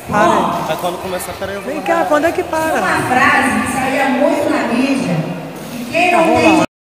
Para aí. Aí quando começar, peraí, eu vou Vem lá. cá, quando é que para? Uma frase que saía muito na mídia, que quem Tá não tem rolando.